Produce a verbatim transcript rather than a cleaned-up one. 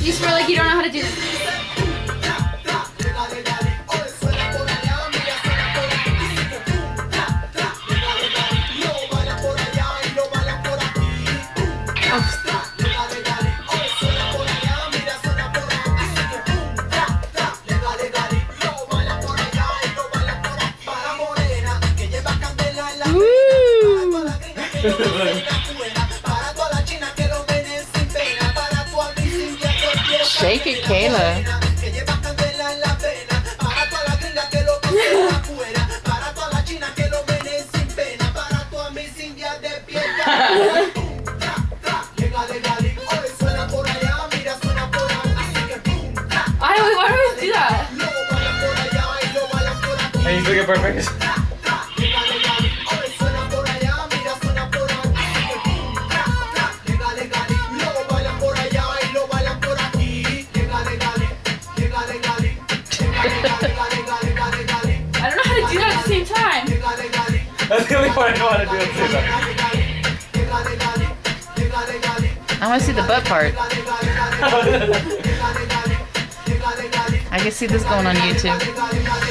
You swear like you don't know how to do this. Shake it, Kayla. Why do we, why do we do that? And you took it perfect. I don't know how to do that at the same time. That's the only part I know how to do at the same time. I want to see the butt part. I can see this going on YouTube.